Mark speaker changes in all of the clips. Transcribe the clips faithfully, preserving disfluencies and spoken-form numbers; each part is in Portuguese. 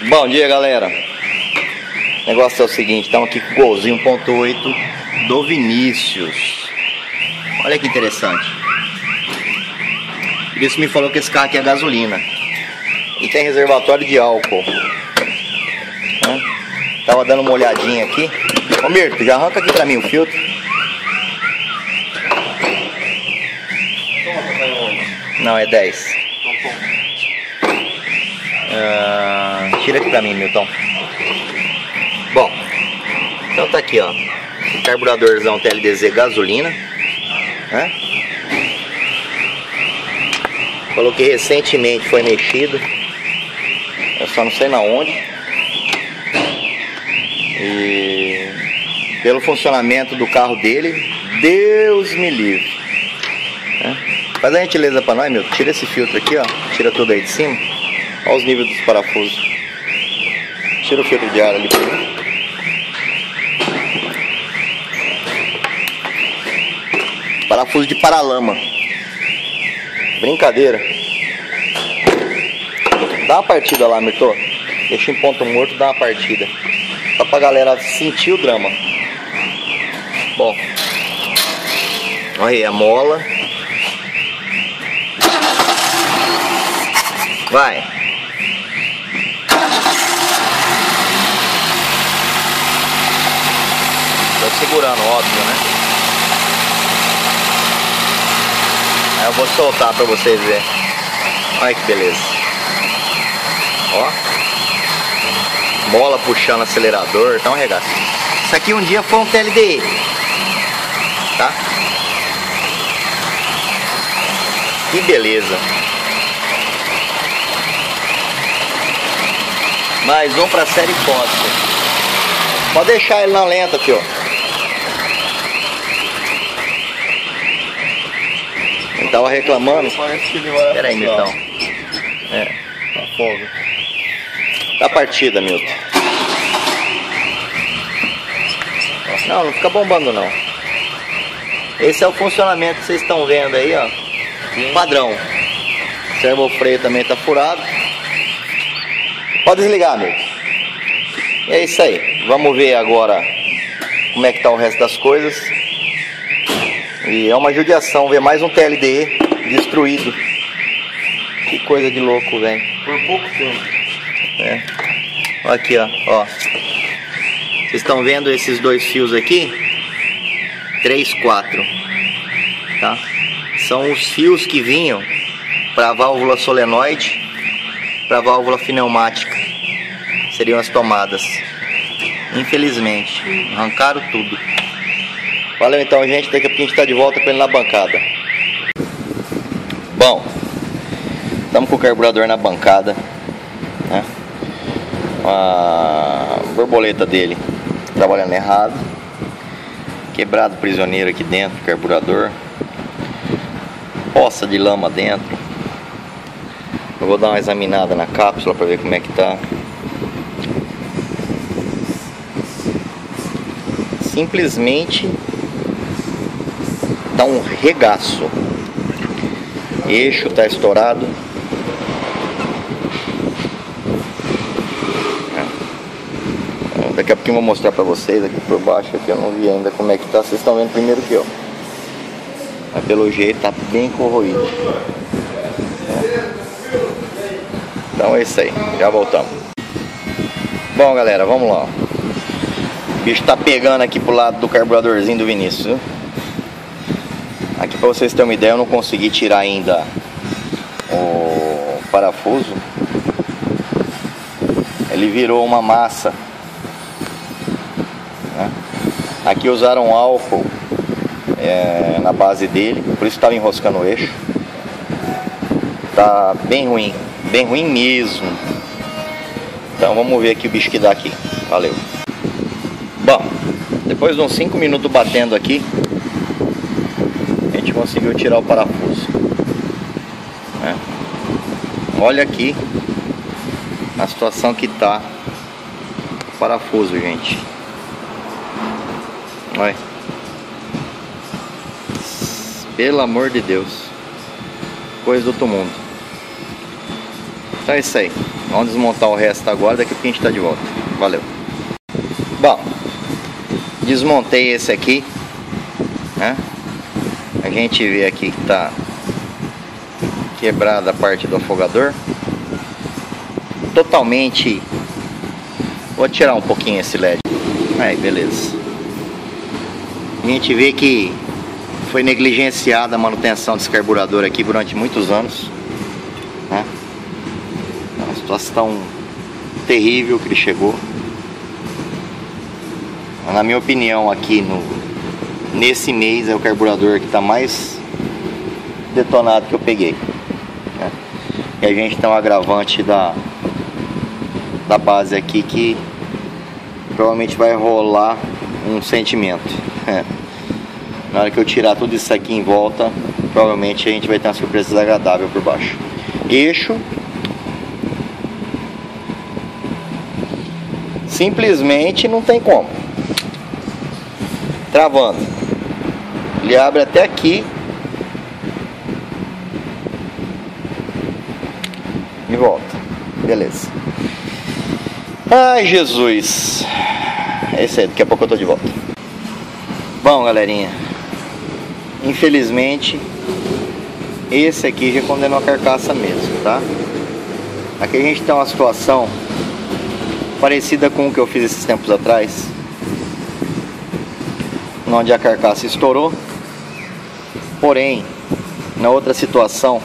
Speaker 1: Bom dia, galera. O negócio é o seguinte, estamos aqui com o golzinho um ponto oito do Vinícius. Olha que interessante. Por isso me falou que esse carro aqui é gasolina e tem reservatório de álcool. Tava dando uma olhadinha aqui. Ô Mirto, já arranca aqui pra mim o filtro. Não, é dez. Uh, tira aqui pra mim, Milton. Bom, então tá aqui, ó. Carburadorzão T L D Z gasolina, né? Coloquei recentemente, foi mexido. Eu só não sei na onde. E pelo funcionamento do carro dele, Deus me livre, né? Faz a gentileza pra nós, meu. Tira esse filtro aqui, ó. Tira tudo aí de cima. Olha os níveis dos parafusos. Tira o filtro de ar ali pra mim. Parafuso de paralama. Brincadeira. Dá uma partida lá, Mirto. Deixa em ponto morto, dá uma partida. Só pra galera sentir o drama. Bom. Olha aí a mola. Vai. Tô segurando, óbvio, né? Aí eu vou soltar pra vocês verem. Olha que beleza. Ó. Mola puxando acelerador, tá um regaço. Isso aqui um dia foi um T L D E, tá? Que beleza. Mais um pra série Costa. Pode deixar ele na lenta, fio. Ele tava reclamando. Pera aí, Milton. É, tá fogo. Tá partida, Milton. Não, não fica bombando não. Esse é o funcionamento que vocês estão vendo aí, ó. Padrão. O servofreio também tá furado. Pode desligar, Milton. E é isso aí. Vamos ver agora como é que tá o resto das coisas. E é uma judiação ver mais um T L D E destruído. Que coisa de louco, velho.
Speaker 2: Por pouco tempo.
Speaker 1: É. Aqui, ó, ó. Vocês estão vendo esses dois fios aqui? três, quatro. Tá? São os fios que vinham para a válvula solenoide, para a válvula pneumática. Seriam as tomadas. Infelizmente, arrancaram tudo. Valeu então, gente. Daqui a pouco a gente tá de volta com ele na bancada. Bom, estamos com o carburador na bancada, né? A borboleta dele trabalhando errado, quebrado prisioneiro aqui dentro do carburador, poça de lama dentro. Eu vou dar uma examinada na cápsula para ver como é que tá. Simplesmente tá um regaço. Eixo tá estourado. Daqui a pouquinho eu vou mostrar pra vocês aqui por baixo, aqui eu não vi ainda como é que tá. Vocês estão vendo primeiro que eu. Mas pelo jeito tá bem corroído. Então é isso aí, já voltamos. Bom, galera, vamos lá. O bicho tá pegando aqui pro lado do carburadorzinho do Vinícius, viu? Aqui pra vocês terem uma ideia, eu não consegui tirar ainda o parafuso. Ele virou uma massa. Aqui usaram álcool é, na base dele, por isso estava enroscando o eixo. Tá bem ruim, bem ruim mesmo. Então vamos ver aqui o bicho que dá aqui. Valeu. Bom, depois de uns cinco minutos batendo aqui, a gente conseguiu tirar o parafuso, né? Olha aqui a situação que tá o parafuso, gente. Olha. Pelo amor de Deus. Coisa do outro mundo. Então é isso aí. Vamos desmontar o resto agora, daqui a pouco a gente está de volta. Valeu. Bom, desmontei esse aqui, né? A gente vê aqui que tá quebrada a parte do afogador. Totalmente. Vou tirar um pouquinho esse L E D. Aí, beleza. A gente vê que foi negligenciada a manutenção desse carburador aqui durante muitos anos, né? É uma situação terrível que ele chegou. Na minha opinião, aqui no, nesse mês é o carburador que está mais detonado que eu peguei, né? E a gente tem um agravante da, da base aqui que provavelmente vai rolar um sentimento. É. Na hora que eu tirar tudo isso aqui em volta, provavelmente a gente vai ter uma surpresa desagradável por baixo. Eixo. Simplesmente não tem como. Travando. Ele abre até aqui. E volta. Beleza. Ai, Jesus. É isso aí, daqui a pouco eu tô de volta. Bom, galerinha, infelizmente esse aqui já condenou a carcaça mesmo, tá? Aqui a gente tem uma situação parecida com o que eu fiz esses tempos atrás, onde a carcaça estourou. Porém, na outra situação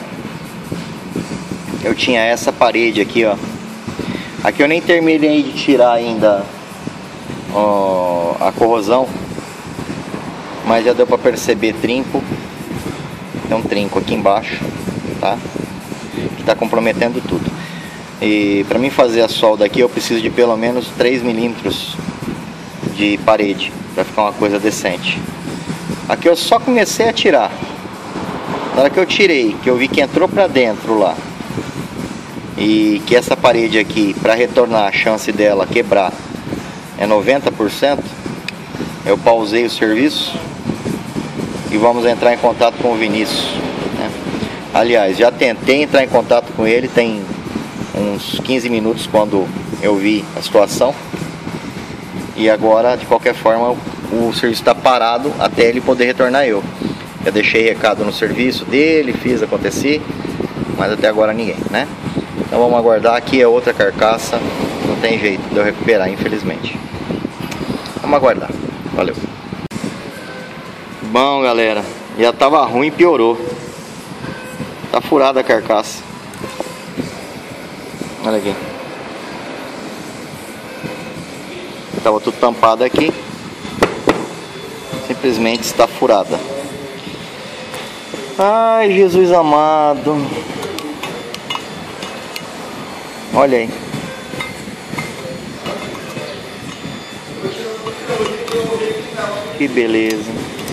Speaker 1: eu tinha essa parede aqui, ó. Aqui eu nem terminei de tirar ainda ó, a corrosão, mas já deu para perceber trinco. Tem um trinco aqui embaixo, tá? Que está comprometendo tudo. E para mim fazer a solda aqui eu preciso de pelo menos três milímetros de parede para ficar uma coisa decente. Aqui eu só comecei a tirar. Na hora que eu tirei, que eu vi que entrou para dentro lá, e que essa parede aqui, para retornar, a chance dela quebrar é noventa por cento, eu pausei o serviço e vamos entrar em contato com o Vinícius, né? Aliás, já tentei entrar em contato com ele tem uns quinze minutos quando eu vi a situação. E agora, de qualquer forma, o serviço está parado até ele poder retornar eu. Eu deixei recado no serviço dele, fiz acontecer, mas até agora ninguém, né? Então vamos aguardar. Aqui é outra carcaça, não tem jeito de eu recuperar, infelizmente. Vamos aguardar. Valeu. Bom, galera, já tava ruim e piorou. Tá furada a carcaça. Olha aqui. Tava tudo tampado aqui. Simplesmente está furada. Ai, Jesus amado. Olha aí. Que beleza.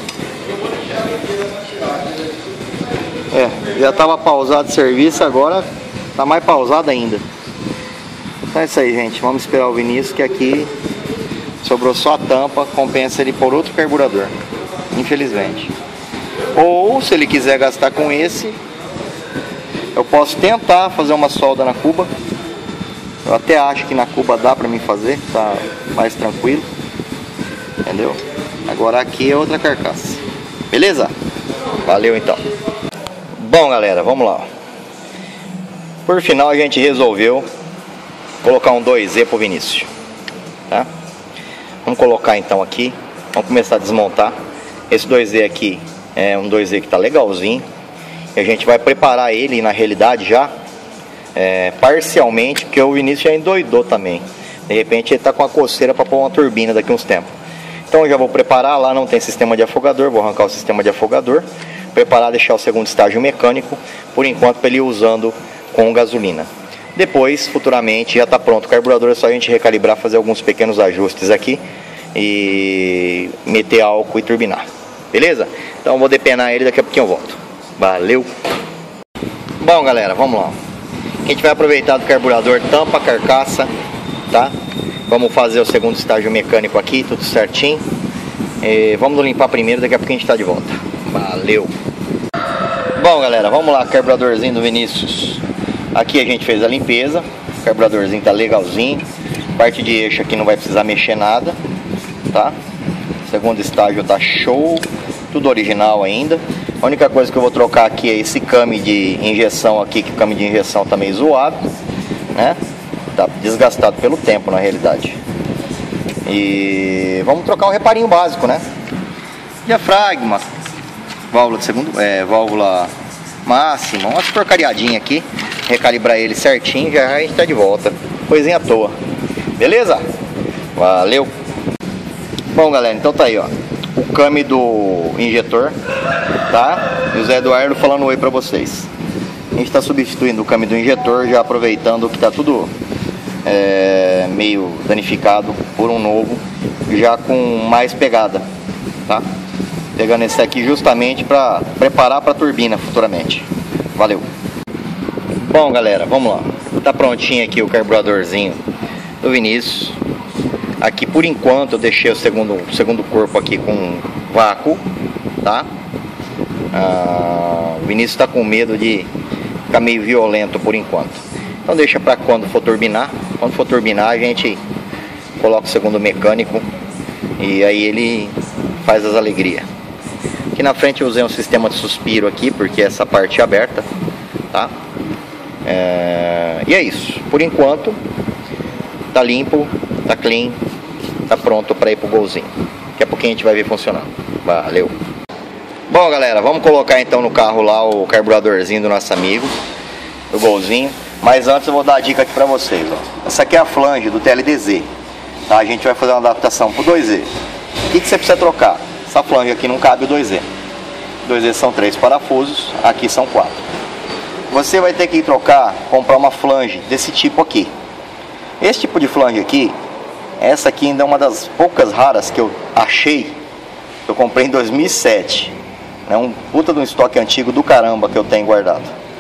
Speaker 1: É, já estava pausado o serviço, agora tá mais pausado ainda. Então é isso aí, gente. Vamos esperar o Vinícius, que aqui sobrou só a tampa, compensa ele por outro carburador, infelizmente. Ou, se ele quiser gastar com esse, eu posso tentar fazer uma solda na cuba. Eu até acho que na cuba dá pra mim fazer, tá mais tranquilo. Entendeu? Agora aqui é outra carcaça. Beleza? Valeu então. Bom, galera, vamos lá. Por final a gente resolveu colocar um dois Z pro Vinícius, tá? Vamos colocar então aqui. Vamos começar a desmontar. Esse dois Z aqui é um dois Z que tá legalzinho. E a gente vai preparar ele, na realidade, já é, parcialmente, porque o Vinícius já endoidou também. De repente ele tá com a coceira para pôr uma turbina daqui uns tempos. Então eu já vou preparar. Lá não tem sistema de afogador, vou arrancar o sistema de afogador, preparar, deixar o segundo estágio mecânico, por enquanto, para ele ir usando com gasolina. Depois, futuramente, já está pronto o carburador, é só a gente recalibrar, fazer alguns pequenos ajustes aqui e meter álcool e turbinar. Beleza? Então eu vou depenar ele, daqui a pouquinho eu volto. Valeu! Bom, galera, vamos lá. A gente vai aproveitar do carburador, tampa a carcaça, tá? Vamos fazer o segundo estágio mecânico aqui, tudo certinho. E vamos limpar primeiro, daqui a pouco a gente está de volta. Valeu! Bom, galera, vamos lá, carburadorzinho do Vinícius. Aqui a gente fez a limpeza, carburadorzinho tá legalzinho. Parte de eixo aqui não vai precisar mexer nada, tá? Segundo estágio tá show, tudo original ainda. A única coisa que eu vou trocar aqui é esse came de injeção aqui, que o came de injeção tá meio zoado, né? Tá desgastado pelo tempo na realidade. E vamos trocar um reparinho básico, né? Diafragma, válvula de segundo, é, válvula máxima, umas porcariadinhas aqui. Recalibrar ele certinho, já a gente tá de volta. Coisinha à toa. Beleza? Valeu! Bom, galera, então tá aí, ó, o came do injetor, tá? E o Zé Eduardo falando oi pra vocês. A gente tá substituindo o came do injetor, já aproveitando que tá tudo é, meio danificado por um novo, já com mais pegada, tá? Pegando esse aqui justamente para preparar para a turbina futuramente. Valeu! Bom, galera, vamos lá. Tá prontinho aqui o carburadorzinho do Vinícius. Aqui por enquanto eu deixei o segundo, segundo corpo aqui com vácuo, tá? Ah, o Vinícius está com medo de ficar meio violento por enquanto. Então deixa para quando for turbinar. Quando for turbinar a gente coloca o segundo mecânico e aí ele faz as alegrias. Aqui na frente eu usei um sistema de suspiro aqui porque essa parte é aberta, tá? É... E é isso. Por enquanto tá limpo, tá clean, tá pronto para ir pro golzinho. Daqui a pouquinho a gente vai ver funcionando. Valeu! Bom, galera, vamos colocar então no carro lá o carburadorzinho do nosso amigo, do golzinho. Mas antes eu vou dar a dica aqui para vocês, ó. Essa aqui é a flange do T L D Z, tá? A gente vai fazer uma adaptação pro dois Z. O que, que você precisa trocar? Essa flange aqui não cabe o dois Z. dois Z são três parafusos, aqui são quatro. Você vai ter que trocar, comprar uma flange desse tipo aqui. Esse tipo de flange aqui, essa aqui ainda é uma das poucas raras que eu achei. Eu comprei em dois mil e sete. É um puta de um estoque antigo do caramba que eu tenho guardado.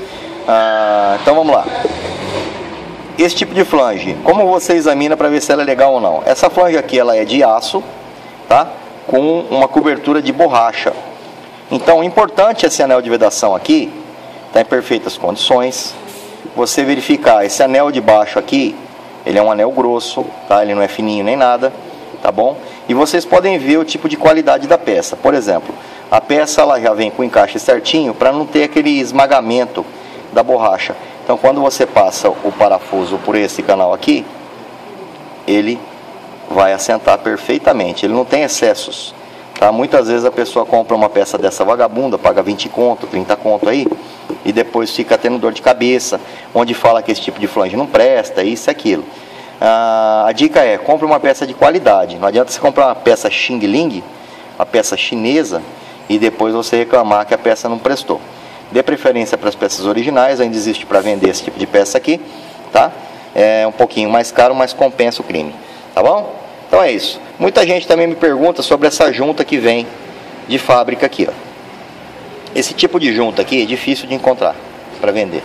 Speaker 1: Ah, então vamos lá. Esse tipo de flange, como você examina para ver se ela é legal ou não? Essa flange aqui ela é de aço, tá? Com uma cobertura de borracha. Então, importante esse anel de vedação aqui, está em perfeitas condições. Você verificar esse anel de baixo aqui, ele é um anel grosso, tá? Ele não é fininho nem nada, tá bom? E vocês podem ver o tipo de qualidade da peça. Por exemplo, a peça ela já vem com o encaixe certinho para não ter aquele esmagamento da borracha. Então, quando você passa o parafuso por esse canal aqui, ele vai assentar perfeitamente. Ele não tem excessos, tá? Muitas vezes a pessoa compra uma peça dessa vagabunda, paga vinte conto, trinta conto aí, e depois fica tendo dor de cabeça, onde fala que esse tipo de flange não presta, isso e aquilo. Ah, a dica é, compre uma peça de qualidade. Não adianta você comprar uma peça Xing Ling, uma peça chinesa, e depois você reclamar que a peça não prestou. Dê preferência para as peças originais, ainda existe para vender esse tipo de peça aqui, tá? É um pouquinho mais caro, mas compensa o crime, tá bom? Então é isso. Muita gente também me pergunta sobre essa junta que vem de fábrica aqui, ó. Esse tipo de junta aqui é difícil de encontrar para vender.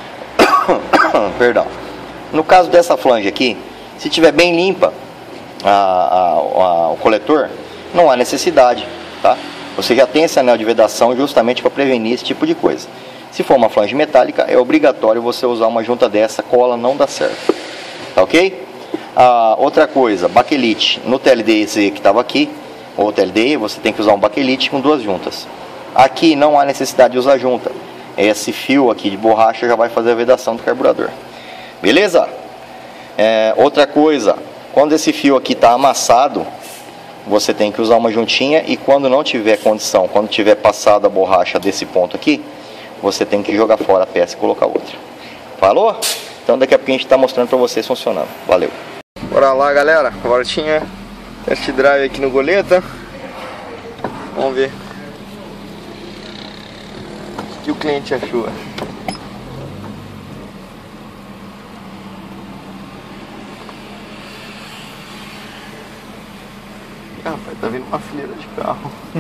Speaker 1: Perdão. No caso dessa flange aqui, se tiver bem limpa a, a, a, o coletor, não há necessidade, tá? Você já tem esse anel de vedação justamente para prevenir esse tipo de coisa. Se for uma flange metálica, é obrigatório você usar uma junta dessa, cola não dá certo, tá ok? Ah, outra coisa, baquelite. No T L D Z que estava aqui, ou T L D E, você tem que usar um baquelite com duas juntas. Aqui não há necessidade de usar junta. Esse fio aqui de borracha já vai fazer a vedação do carburador. Beleza? É, outra coisa, quando esse fio aqui está amassado, você tem que usar uma juntinha, e quando não tiver condição, quando tiver passado a borracha desse ponto aqui, você tem que jogar fora a peça e colocar outra. Falou? Então daqui a pouco a gente está mostrando para vocês funcionando. Valeu! Bora lá, galera, voltinha, test drive aqui no Goleta. Vamos ver o que o cliente achou. Ah, rapaz, tá vindo uma fileira de carro. Hum.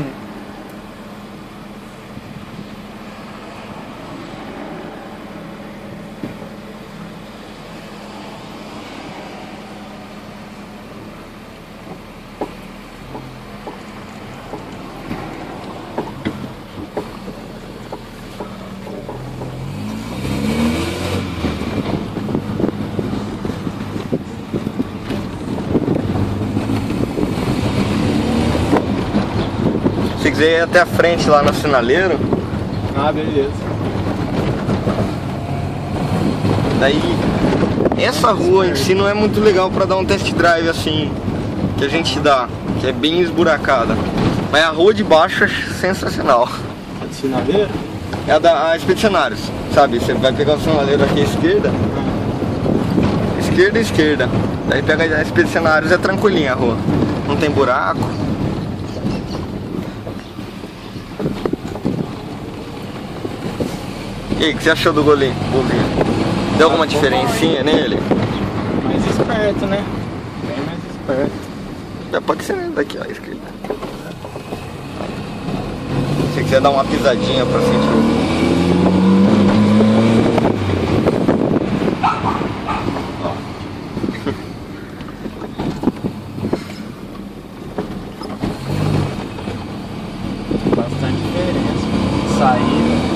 Speaker 1: quiser ir até a frente lá no sinaleiro.
Speaker 2: Ah, beleza.
Speaker 1: Daí, essa rua em si não é muito legal pra dar um test drive assim, que a gente dá, que é bem esburacada. Mas a rua de baixo é sensacional.
Speaker 2: É de sinaleiro?
Speaker 1: É a da a Expedicionários, sabe? Você vai pegar o sinaleiro aqui à esquerda, esquerda e esquerda. Daí pega a Expedicionários, é tranquilinha a rua. Não tem buraco. E aí, o que você achou do golinho? Deu alguma diferencinha nele?
Speaker 2: Mais esperto, né? Bem mais esperto.
Speaker 1: Já pode ser daqui, ó, à esquerda. Se você quiser dar uma pisadinha pra sentir o...
Speaker 2: Bastante diferença. Saída.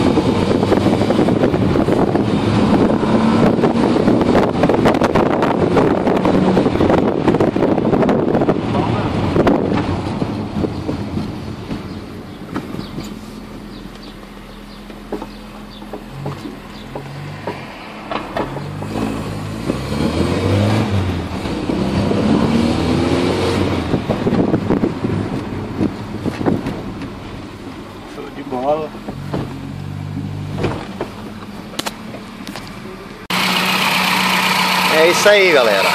Speaker 2: Bola.
Speaker 1: É isso aí, galera.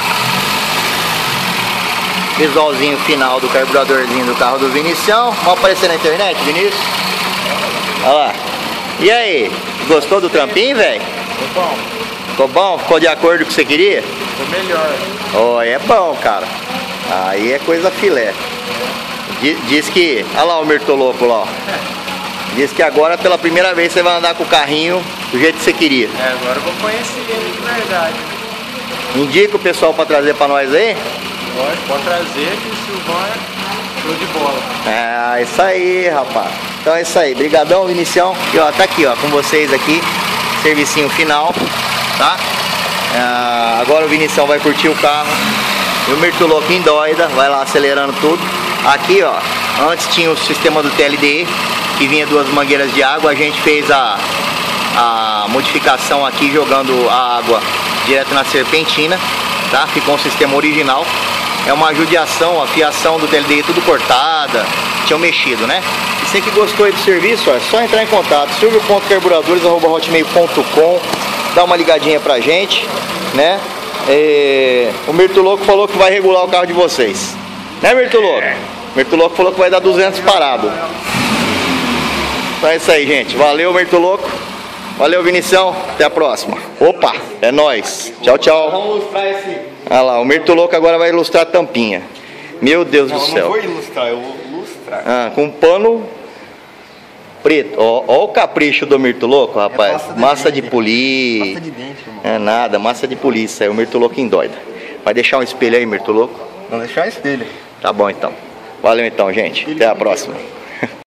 Speaker 1: Visualzinho final do carburadorzinho do carro do Vinicião. Vamos aparecer na internet, Vinícius? Olha lá. E aí, gostou do trampinho, velho?
Speaker 2: Ficou bom.
Speaker 1: Ficou bom? Ficou de acordo com o que você queria?
Speaker 2: Ficou melhor.
Speaker 1: Oh, é bom, cara. Aí é coisa filé. Diz, diz que... Olha lá o Mirtoloco lá, ó. Diz que agora pela primeira vez você vai andar com o carrinho do jeito que você queria.
Speaker 2: É, agora eu vou conhecer ele de verdade.
Speaker 1: Indica o pessoal pra trazer pra nós aí?
Speaker 2: Pode, pode trazer que o Silvão é show de bola.
Speaker 1: É, isso aí, rapaz. Então é isso aí. Brigadão, Vinicião. E ó, tá aqui, ó, com vocês aqui. Servicinho final, tá? É, agora o Vinicião vai curtir o carro. E o Mirtoloco endoida, vai lá acelerando tudo. Aqui, ó, antes tinha o sistema do T L D, que vinha duas mangueiras de água. A gente fez a, a modificação aqui, jogando a água direto na serpentina, tá? Ficou um sistema original. É uma judiação, a fiação do T L D tudo cortada, tinham mexido, né? E você que gostou aí do serviço, ó, é só entrar em contato, silvio ponto carburadores arroba hotmail ponto com, dá uma ligadinha pra gente, né? E o Mirtoloco falou que vai regular o carro de vocês, né, Mirtoloco? Mirtoloco falou que vai dar duzentos parado. Então é isso aí, gente. Valeu, Mirtoloco. Valeu, Vinição. Até a próxima. Opa, é nóis. Tchau, tchau.
Speaker 2: Vamos ilustrar esse.
Speaker 1: Olha lá, o Mirtoloco agora vai ilustrar a tampinha. Meu Deus
Speaker 2: Não,
Speaker 1: do
Speaker 2: eu
Speaker 1: céu.
Speaker 2: não vou ilustrar, eu vou ilustrar.
Speaker 1: Ah, com pano preto. Ó, ó o capricho do Mirtoloco, rapaz.
Speaker 2: pasta de
Speaker 1: Massa
Speaker 2: dente.
Speaker 1: de polir.
Speaker 2: Pasta de dente, irmão.
Speaker 1: É nada, massa de polir. Isso aí, o Mirtoloco endoida. Vai deixar um espelho aí, Mirtoloco?
Speaker 2: Vamos deixar esse dele.
Speaker 1: Tá bom então. Valeu então, gente. Até a próxima.